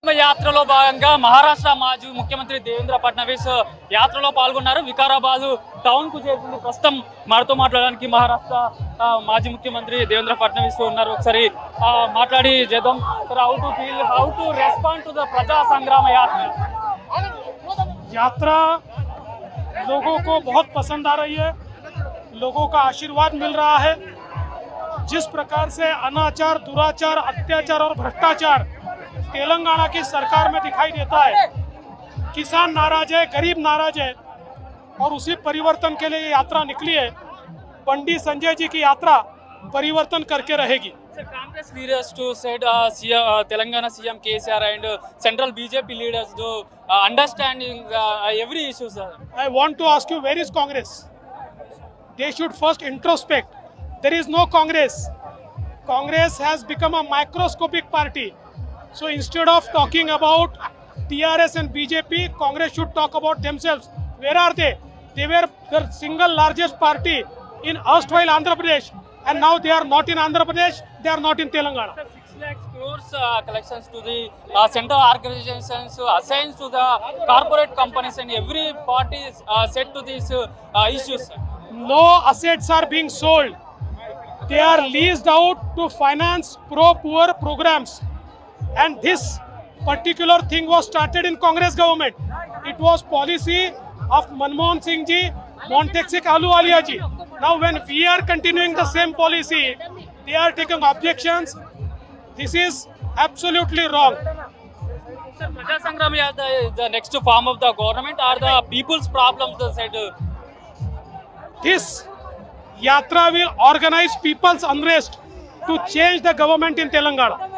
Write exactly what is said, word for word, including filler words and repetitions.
యాత్రలో భాగంగా మహారాష్ట్ర మాజీ ముఖ్యమంత్రి దేవేంద్ర ఫడ్నవీస్ యాత్రలో పాల్గొన్నారు. వికారాబాద్ టౌన్ కు చేరుకుంది. ప్రస్తుతం మనతో మాట్లాడడానికి మహారాష్ట్ర మాజీ ముఖ్యమంత్రి దేవేంద్ర ఫడ్నవీస్ ఉన్నారు. ఒకసారి మాట్లాడి చేద్దాం. Sir, how to feel, how to respond to the Praja Sangrama यात्रा? यात्रा लोगों को बहुत पसंद आ रही है, लोगों का आशीर्वाद मिल रहा है। जिस प्रकार से अनाचार, दुराचार, अत्याचार और भ्रष्टाचार तेलंगाना की सरकार में दिखाई देता है, किसान नाराज है, गरीब नाराज है, और उसी परिवर्तन के लिए ये यात्रा निकली है। पंडित संजय जी की यात्रा परिवर्तन करके रहेगी। Congress leaders to said uh, C M, uh, Telangana C M K C R and uh, central B J P leaders do uh, understanding uh, every issue, sir. I want to ask you, where is Congress? They should first introspect. There is no Congress. Congress has become a microscopic party. So instead of talking about T R S and B J P, Congress should talk about themselves. Where are they? They were the single largest party in erstwhile Andhra Pradesh, and now they are not in Andhra Pradesh, they are not in Telangana. Sir, six lakh crores uh, collections to the uh, central organizations uh, assigned to the corporate companies, and every party is uh, set to these uh, uh, issues. Sir. No assets are being sold. They are leased out to finance pro-poor programs. And this particular thing was started in Congress government. It was policy of Manmohan Singh ji, Montexic Ahluwalia ji. Now when we are continuing the same policy, they are taking objections. This is absolutely wrong. Sir, Praja Sangram Yatra is the next form of the government, or the people's problems, they said? This yatra will organize people's unrest to change the government in Telangana.